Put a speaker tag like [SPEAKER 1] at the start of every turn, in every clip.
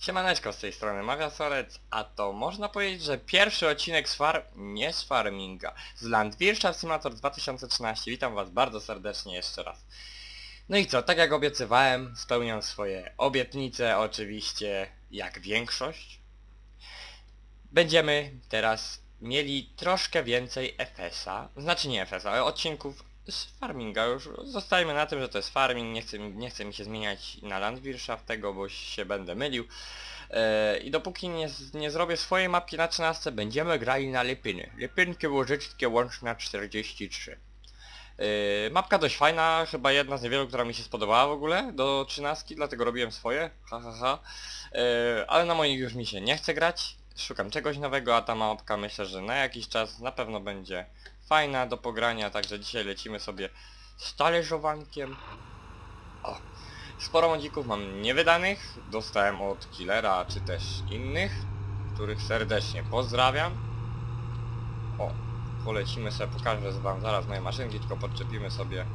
[SPEAKER 1] Siemaneczko, z tej strony Mawiasorec, a to można powiedzieć, że pierwszy odcinek nie z farminga, z Landwirtschaft Simulator 2013. Witam was bardzo serdecznie jeszcze raz. No i co, tak jak obiecywałem, spełniam swoje obietnice, oczywiście jak większość. Będziemy teraz mieli troszkę więcej FS-a, znaczy nie FS-a, ale odcinków z farminga. Już zostajmy na tym, że to jest farming, nie chcę mi się zmieniać na Landwirtschaft tego, bo się będę mylił. I dopóki nie zrobię swojej mapki na 13, będziemy grali na Lipiny. Lipynki łużyczkie łączna 43. Mapka dość fajna, chyba jedna z niewielu, która mi się spodobała w ogóle do 13, dlatego robiłem swoje, ale na moich już mi się nie chce grać. Szukam czegoś nowego, a ta mapka myślę, że na jakiś czas na pewno będzie fajna do pogrania, także dzisiaj lecimy sobie z talerzowankiem. O, sporo modzików mam niewydanych, dostałem od Killera czy też innych, których serdecznie pozdrawiam. O, polecimy sobie, pokażę wam zaraz moje maszynki, tylko podczepimy sobie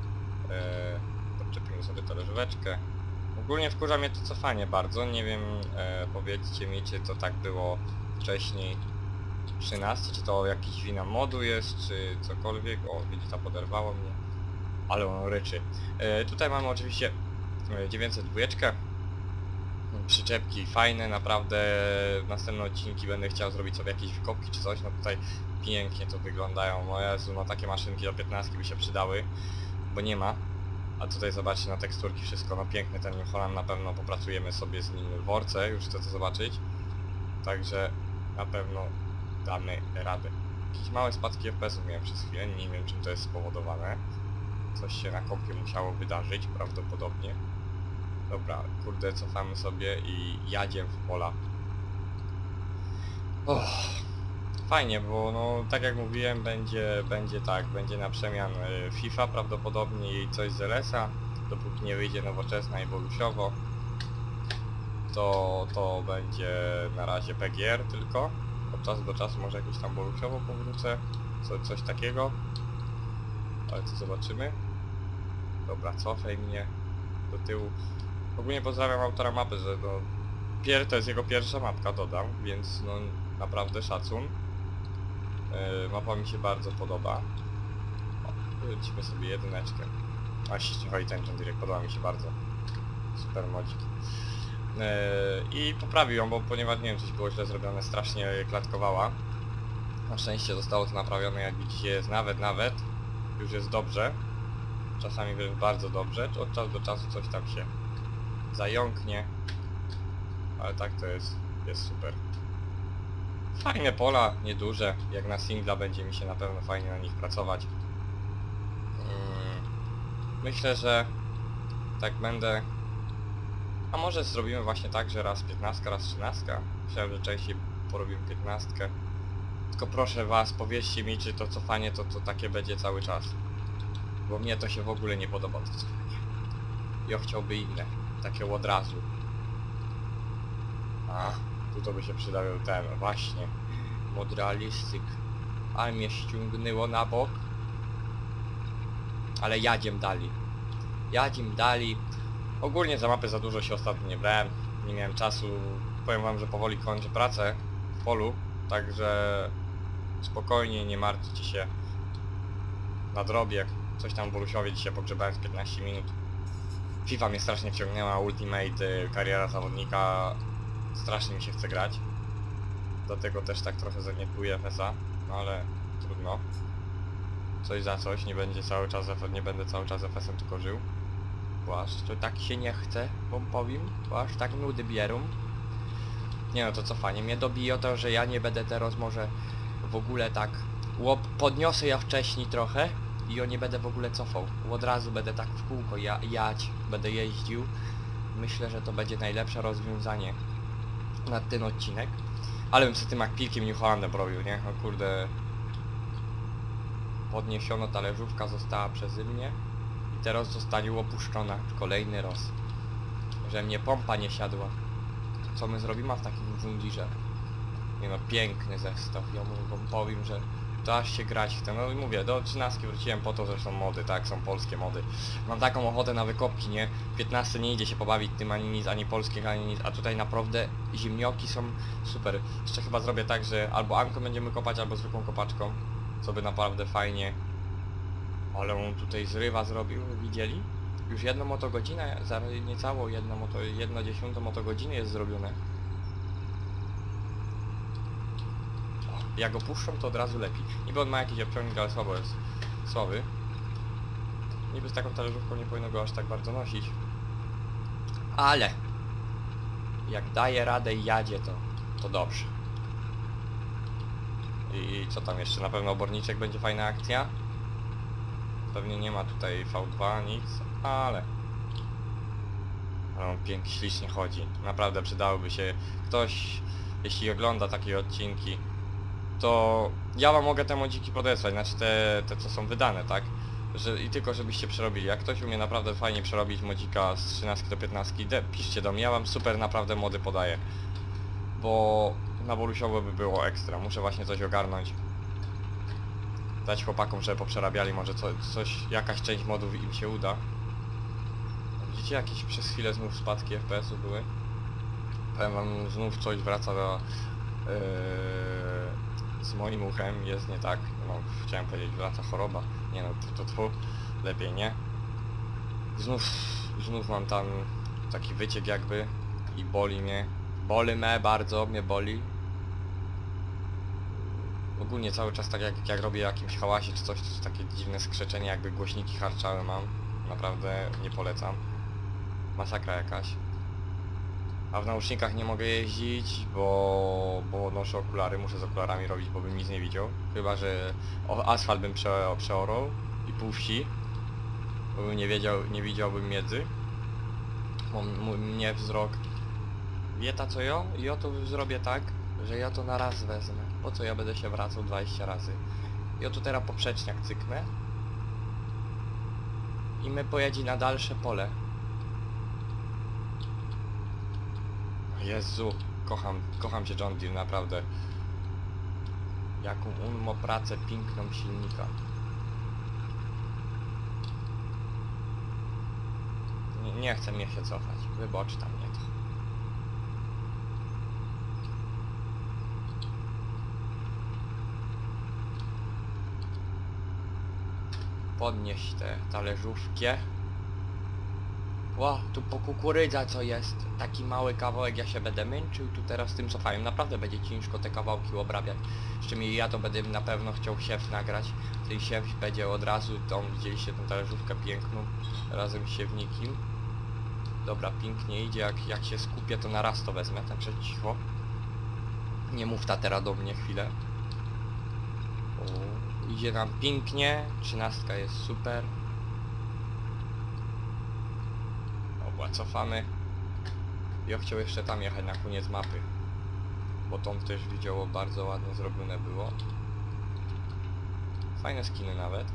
[SPEAKER 1] talerzóweczkę. Ogólnie wkurza mnie to cofanie bardzo, nie wiem, powiedzcie mi, czy to tak było wcześniej 13, czy to jakiś wina modu jest, czy cokolwiek. O, widzicie, poderwało mnie, ale on ryczy. Tutaj mamy oczywiście 902, przyczepki fajne, naprawdę w następne odcinki będę chciał zrobić sobie jakieś wykopki czy coś, no tutaj pięknie to wyglądają, o Jezu, no takie maszynki do 15 by się przydały, bo nie ma. A tutaj zobaczcie na teksturki wszystko, no piękny ten New Holland, na pewno popracujemy sobie z nim w worce, już chcę to zobaczyć. Także na pewno damy radę. Jakieś małe spadki FPS-ów miałem przez chwilę, nie wiem czym to jest spowodowane. Coś się na kopie musiało wydarzyć, prawdopodobnie. Dobra, kurde, cofamy sobie i jadziem w pola. Fajnie, bo no tak jak mówiłem, będzie na przemian FIFA prawdopodobnie i coś z LS-a, dopóki nie wyjdzie nowoczesna i bolusiowo, to będzie na razie PGR tylko. Od czasu do czasu może jakieś tam bolusiowo powrócę, coś takiego, ale co zobaczymy. Dobra, cofaj mnie do tyłu. Ogólnie pozdrawiam autora mapy, że no, to jest jego pierwsza mapka, dodam, więc no naprawdę szacun. Mapa mi się bardzo podoba. Lecimy sobie jedyneczkę. A ściśle chodzi ten John Direct, podoba mi się bardzo. Super modzik. I poprawił ją, bo ponieważ nie wiem, coś było źle zrobione, strasznie klatkowała. Na szczęście zostało to naprawione, jak widzicie jest nawet, już jest dobrze. Czasami wręcz bardzo dobrze, od czasu do czasu coś tam się zająknie. Ale tak to jest super. Fajne pola, nieduże, jak na singla będzie mi się na pewno fajnie na nich pracować. Myślę, że tak będę... A może zrobimy właśnie tak, że raz 15, raz 13. Myślałem, że częściej porobimy 15. Tylko proszę was, powiedzcie mi, czy to cofanie to takie będzie cały czas. Bo mnie to się w ogóle nie podoba, to cofanie. Ja chciałby inne, takie od razu. Tu to by się przydał ten, właśnie. Mod realistyk. Ale mnie ściągnęło na bok. Ale jadziem dali. Ogólnie za mapy za dużo się ostatnio nie brałem. Nie miałem czasu. Powiem wam, że powoli kończę pracę w polu. Także spokojnie, nie martwcie się. Nadrobię. Coś tam w Bolusiowie dzisiaj pogrzebałem z 15 minut. FIFA mnie strasznie wciągnęła, Ultimate, kariera zawodnika. Strasznie mi się chce grać. Dlatego też tak trochę zaniedbuję FS-a, no ale trudno. Coś za coś, nie będę cały czas FS-em tylko żył. Bo aż to tak się nie chce, bo powiem, bo aż tak nudy bierą. Nie no, to cofanie mnie dobije o to, że ja nie będę teraz może w ogóle tak... Podniosę ja wcześniej trochę i ja nie będę w ogóle cofał. Od razu będę tak w kółko będę jeździł. Myślę, że to będzie najlepsze rozwiązanie na ten odcinek. Ale bym sobie tym jak pilkiem New Hollandem robił, nie? No kurde... Podniesiono, talerzówka została przeze mnie. I teraz zostanie opuszczona kolejny raz. Że mnie pompa nie siadła. Co my zrobimy w takim wundirze? Nie no, piękny zestaw. Ja mu wam powiem, że to aż się grać chce. No i mówię, do 13 wróciłem po to, że są mody, tak, są polskie mody. Mam taką ochotę na wykopki, nie? 15 nie idzie się pobawić tym ani nic, ani polskich, ani nic, a tutaj naprawdę ziemnioki są super. Jeszcze chyba zrobię tak, że albo anką będziemy kopać, albo zwykłą kopaczką, co by naprawdę fajnie. Ale on tutaj zrywa zrobił, widzieli? Już jedną motogodzinę, niecałą jedno dziesiątą motogodziny jest zrobione. O, jak go puszczą, to od razu lepiej. Niby on ma jakiś obciągnik, ale słabo jest. Słaby. Niby z taką talerzówką nie powinno go aż tak bardzo nosić. Ale jak daje radę i jadzie, to dobrze. I co tam jeszcze? Na pewno oborniczek będzie fajna akcja. Pewnie nie ma tutaj V2, nic, ale on pięknie, ślicznie chodzi. Naprawdę przydałoby się ktoś, jeśli ogląda takie odcinki, to ja wam mogę te modziki podesłać, znaczy te co są wydane, tak? I tylko żebyście przerobili. Jak ktoś umie naprawdę fajnie przerobić modzika z 13 do 15, piszcie do mnie, ja wam super naprawdę mody podaję. Bo na Borusiowo by było ekstra, muszę właśnie coś ogarnąć. Dać chłopakom, żeby poprzerabiali, może jakaś część modów im się uda. Widzicie, jakieś przez chwilę znów spadki FPS-u były? Powiem wam, znów coś wraca do... z moim uchem jest nie tak, no chciałem powiedzieć, wraca choroba. Nie no, to lepiej nie. Znów mam tam taki wyciek jakby i boli mnie. Bardzo mnie boli. Ogólnie cały czas tak jak robię jakimś hałasie czy coś, to takie dziwne skrzeczenie, jakby głośniki harczały mam. Naprawdę nie polecam. Masakra jakaś. A w nausznikach nie mogę jeździć, bo noszę okulary, muszę z okularami robić, bo bym nic nie widział. Chyba że asfalt bym przeorał i pół wsi, bo bym nie widziałbym miedzy. Mnie wzrok wie ta co ja to zrobię tak, że ja to na raz wezmę. Po co ja będę się wracał 20 razy? Ja tu teraz poprzeczniak cyknę i my pojedzie na dalsze pole. Jezu, kocham cię John Deere, naprawdę. Jaką on ma pracę piękną silnika. Nie chce mnie się cofać, wybocz tam mnie to. Podnieść te talerzówki. Ło, tu po kukurydza co jest. Taki mały kawałek, ja się będę męczył tu teraz z tym cofaniem. Naprawdę będzie ciężko te kawałki obrabiać. Jeszcze mi ja to będę na pewno chciał siew nagrać. Ten siew będzie od razu, tam widzieliście tę talerzówkę piękną, razem z siewnikiem. Dobra, pięknie idzie, jak się skupię to na raz to wezmę, także cicho. Nie mów ta teraz do mnie chwilę. O, idzie nam pięknie, 13 jest super. Dobra, cofamy. Ja chciał jeszcze tam jechać na koniec mapy, bo tą też widziało bardzo ładnie zrobione było. Fajne skiny nawet.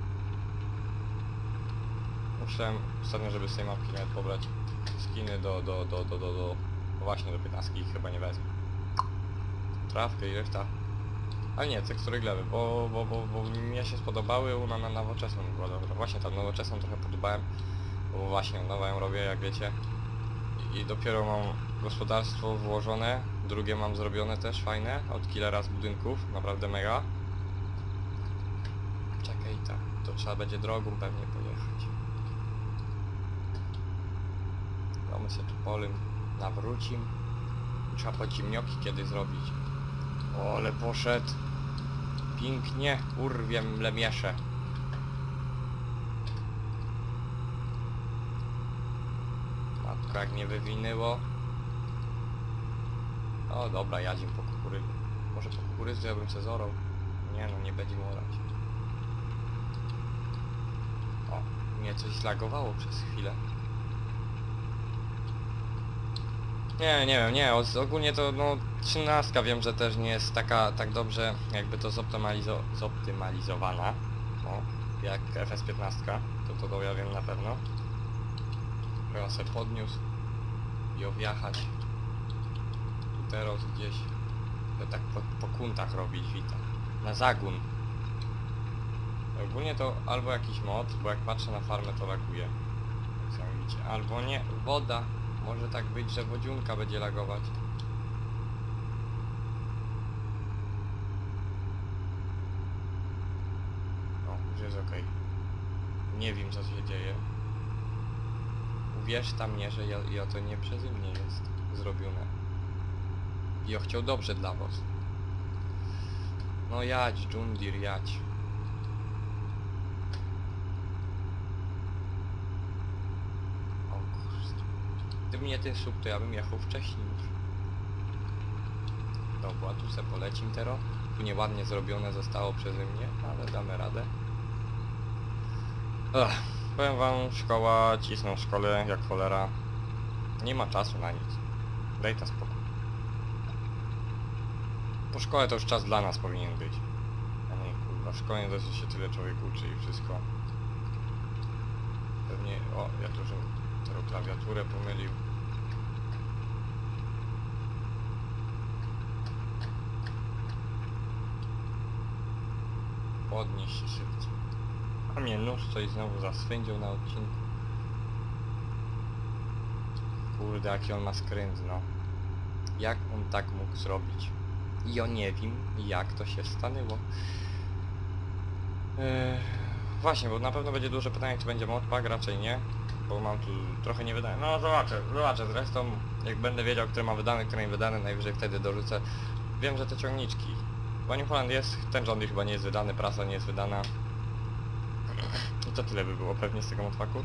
[SPEAKER 1] Musiałem ostatnio, żeby z tej mapki nawet pobrać skiny właśnie do 15 ich chyba nie wezmę. Trawkę i reszta. Ale nie, tekstury gleby, bo mnie się spodobały, ona na nowoczesną była dobra. Właśnie tam nowoczesną trochę podobałem, bo właśnie nową ją robię, jak wiecie. I dopiero mam gospodarstwo włożone, drugie mam zrobione też fajne, od killera z budynków, naprawdę mega. Czekaj, tak, to trzeba będzie drogą pewnie pojechać. No my się tu polem nawrócim. Trzeba podzimnioki kiedy zrobić. O, ale poszedł. Pięknie, urwiem lemiesze. Matko, jak mnie wywinęło. O dobra, jadziem po kukurydzy. Może po kukurydzy ja bym se zorał. Nie no, nie będzie morać. O, mnie coś zlagowało przez chwilę. Nie wiem, nie, ogólnie to no 13 wiem, że też nie jest tak dobrze jakby to zoptymalizowana, no, jak FS15, to ja wiem na pewno. Trzeba sobie podniósł i objechać tu teraz gdzieś, to tak po kuntach robić, witam, na zagun. Ogólnie to albo jakiś mod, bo jak patrzę na farmę to laguje. Jak sami widzicie. Albo nie, woda. Może tak być, że wodziunka będzie lagować. O, już jest okej. Nie wiem co się dzieje. Uwierzcie mnie, że ja to nie przeze mnie jest zrobione. Ja chciał dobrze dla was. No jadź, Jundir, jadź. O kurde. Gdyby nie ten słup, to ja bym jechał wcześniej już. Dobra, tu se polecim teraz. Tu nieładnie zrobione zostało przeze mnie, ale damy radę. Powiem wam, szkoła, cisną w szkole jak cholera. Nie ma czasu na nic. Daj ta spokój. Po szkole to już czas dla nas powinien być. A nie kurwa, w szkole dosyć się tyle człowiek uczy i wszystko. Pewnie, o, ja tu żebym tę klawiaturę pomylił. Podnieś się szybciej. A mnie nóż coś znowu zaswędził na odcinku. Kurde, jaki on ma skręt, no. Jak on tak mógł zrobić? Ja nie wiem, jak to się stanęło. Właśnie, bo na pewno będzie duże pytanie, czy będzie modpack, raczej nie. Bo mam tu trochę nie wydane. No zobaczę, zresztą jak będę wiedział, który ma wydany, który nie wydany, najwyżej wtedy dorzucę. Wiem, że te ciągniczki. Bo New Holland jest, ten rząd chyba nie jest wydany, prasa nie jest wydana. I to tyle by było pewnie z tego modpacku.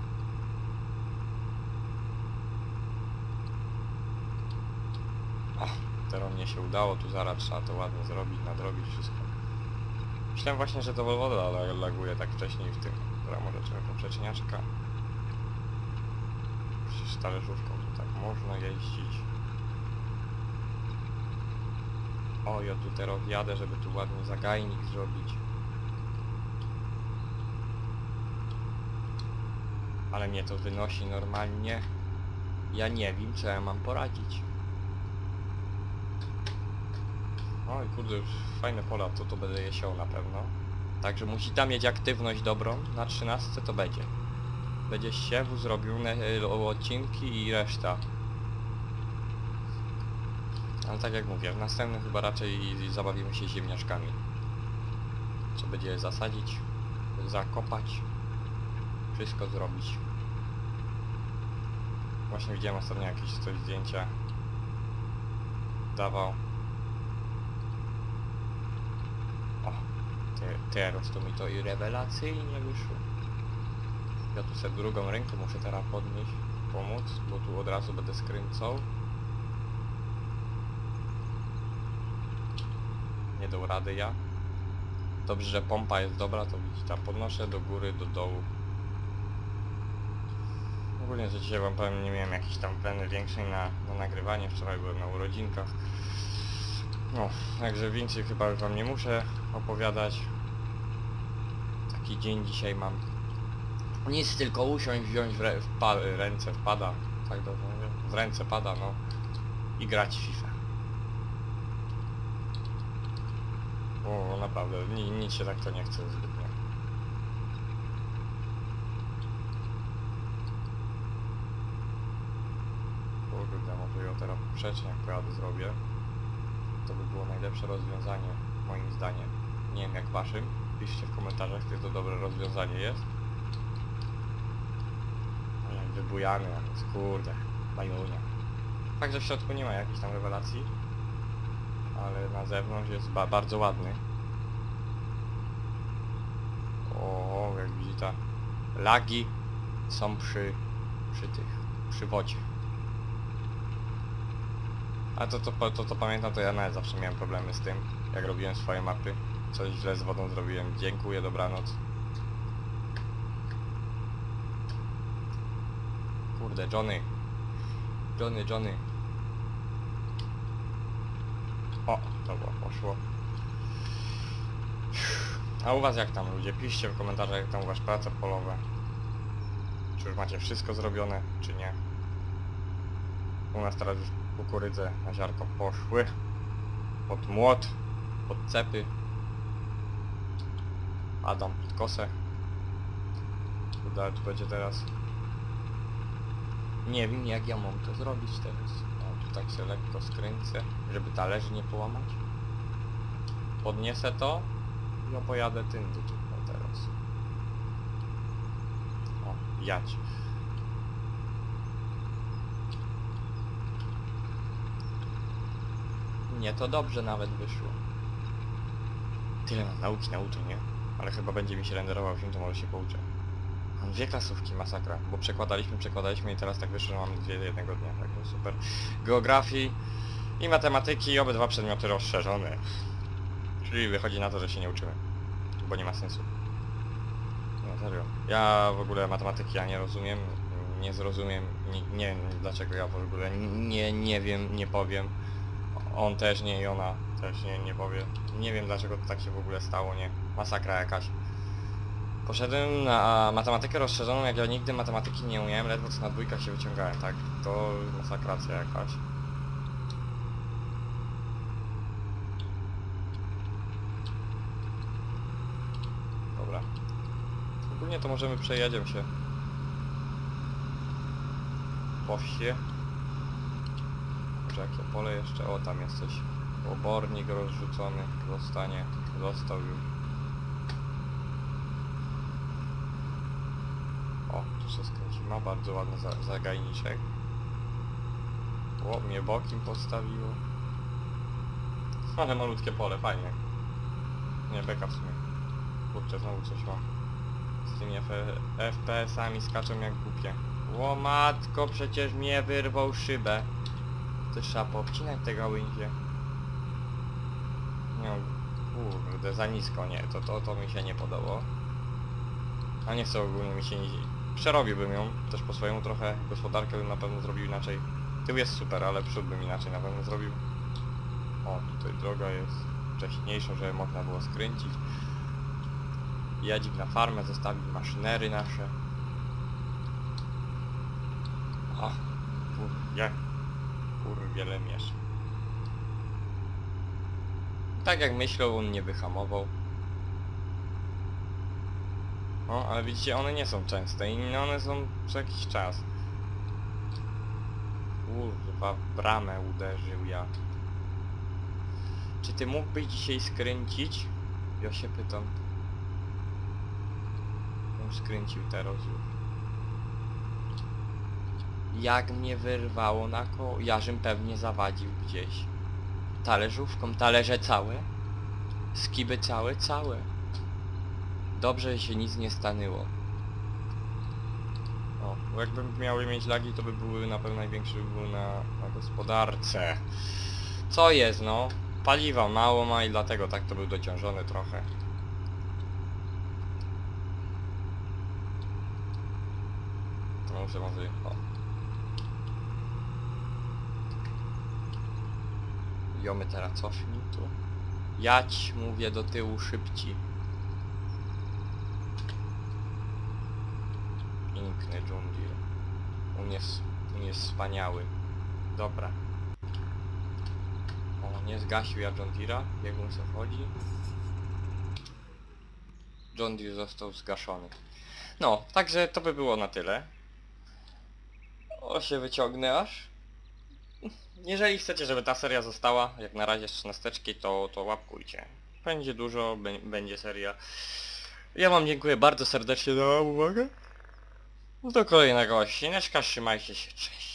[SPEAKER 1] Teraz mnie się udało, tu zaraz trzeba to ładnie zrobić, nadrobić wszystko. Myślałem właśnie, że to Volvo, ale laguje tak wcześniej w tym. Dobra, może trzeba poprzeczniaczka. Przecież z talerzówką to tak można jeździć. O, ja tu teraz jadę, żeby tu ładnie zagajnik zrobić. Ale mnie to wynosi normalnie. Ja nie wiem, co ja mam poradzić. Oj kurde, już fajne pola, to będę je siał na pewno. Także musi tam mieć aktywność dobrą, na 13 to będzie. Będzie siewu, zrobione odcinki i reszta. Ale tak jak mówię, w następnym chyba raczej zabawimy się ziemniaczkami. Co będzie zasadzić, zakopać, wszystko zrobić. Właśnie widziałem ostatnio jakieś coś zdjęcia dawał. O, teraz to mi to i rewelacyjnie wyszło. Ja tu sobie drugą ręką muszę teraz podnieść, pomóc, bo tu od razu będę skręcał. Nie dał rady ja. Dobrze, że pompa jest dobra, to widzicie, tam podnoszę do góry, do dołu. Ogólnie, że dzisiaj wam powiem, nie miałem jakiejś tam plany większej na nagrywanie, wczoraj byłem na urodzinkach. No, także więcej chyba już wam nie muszę opowiadać. Taki dzień dzisiaj mam. Nic, tylko usiąść, wziąć ręce wpada, tak dobrze mówię, w ręce pada, no, i grać w FIFA. O, naprawdę, nic się tak to nie chce zbytnio. Kurde, może ja teraz poprzeczniak jak pojadę zrobię. To by było najlepsze rozwiązanie, moim zdaniem. Nie wiem jak waszym. Piszcie w komentarzach, czy to dobre rozwiązanie jest. Wybujany, więc kurde, bajunia. Fakt, że w środku nie ma jakiejś tam rewelacji, ale na zewnątrz jest bardzo ładny. O, jak widzicie, lagi są przy wodzie. A to pamiętam, to ja nawet zawsze miałem problemy z tym, jak robiłem swoje mapy. Coś źle z wodą zrobiłem. Dziękuję, dobranoc. Kurde, Johnny. O, dobra, poszło. A u was jak tam, ludzie? Piszcie w komentarzach, jak tam u was prace polowe. Czy już macie wszystko zrobione, czy nie? U nas teraz już kukurydze na ziarko poszły. Pod młot, pod cepy. Adam pod kosę. Kurde, tu będzie teraz. Nie wiem jak ja mam to zrobić teraz. O, tu tak się lekko skręcę, żeby talerzy nie połamać. Podniesę to i opojadę tędy tutaj teraz. O, jadź. Nie, to dobrze nawet wyszło. Tyle mam nauki na uczy, nie? Ale chyba będzie mi się renderował film, to może się pouczę. Mam 2 klasówki, masakra, bo przekładaliśmy i teraz tak wyszło, że mamy 2 jednego dnia, także super. Geografii i matematyki, obydwa przedmioty rozszerzone. Czyli wychodzi na to, że się nie uczymy, bo nie ma sensu. No serio. Ja w ogóle matematyki ja nie rozumiem, nie zrozumiem, nie wiem dlaczego ja w ogóle nie wiem, nie powiem. On też nie i ona też nie powie. Nie wiem dlaczego to tak się w ogóle stało, nie? Masakra jakaś. Poszedłem na matematykę rozszerzoną, jak ja nigdy matematyki nie umiałem, ledwo co na 2 się wyciągałem, tak? To masakracja jakaś. Dobra. Ogólnie to możemy przejedziemy się po wsie. Może jakie pole jeszcze? O, tam jest coś. Obornik rozrzucony zostanie. Został już. O, tu się skręci. Ma bardzo ładny zagajniczek. O, mnie bokiem postawiło. Ale malutkie pole, fajnie. Nie, beka w sumie. Kurczę, znowu coś mam. Z tymi FPS-ami skaczą jak głupie. O matko, przecież mnie wyrwał szybę. To trzeba poobcinać te gałęzie. Nie, kurde, za nisko, nie, to mi się nie podobało. A nie chcę ogólnie mi się nie... Przerobiłbym ją, też po swojemu trochę, gospodarkę bym na pewno zrobił inaczej. Tył jest super, ale przód bym inaczej na pewno zrobił. O, tutaj droga jest wcześniejsza, żeby można było skręcić. Jadzik na farmę, zostawić maszynery nasze. Ach, wiele miesz. Tak jak myślał, on nie wyhamował. No, ale widzicie, one nie są częste i one są co jakiś czas. Kurwa, w bramę uderzył ja. Czy ty mógłbyś dzisiaj skręcić? Ja się pytam. On skręcił teraz już. Jak mnie wyrwało na koło, Jarzym pewnie zawadził gdzieś. Talerzówką, talerze całe. Skiby całe. Dobrze, że się nic nie stanęło. O, bo jakby miały mieć lagi, to by były na pewno największy by był na gospodarce. Co jest, no? Paliwa mało ma i dlatego tak to był dociążony trochę. To może o. Jomy teraz cofnij tu. Jadź, mówię, do tyłu szybciej. Piękny John Deere. On jest wspaniały. Dobra. O, nie zgasił ja John Deere'a, jak on se wchodzi. John Deere został zgaszony. No, także to by było na tyle. O, się wyciągnę aż. Jeżeli chcecie, żeby ta seria została, jak na razie z 13, to łapkujcie. Będzie dużo, będzie seria. Ja wam dziękuję bardzo serdecznie za uwagę. Do kolejnego odcineczka, trzymajcie się, cześć.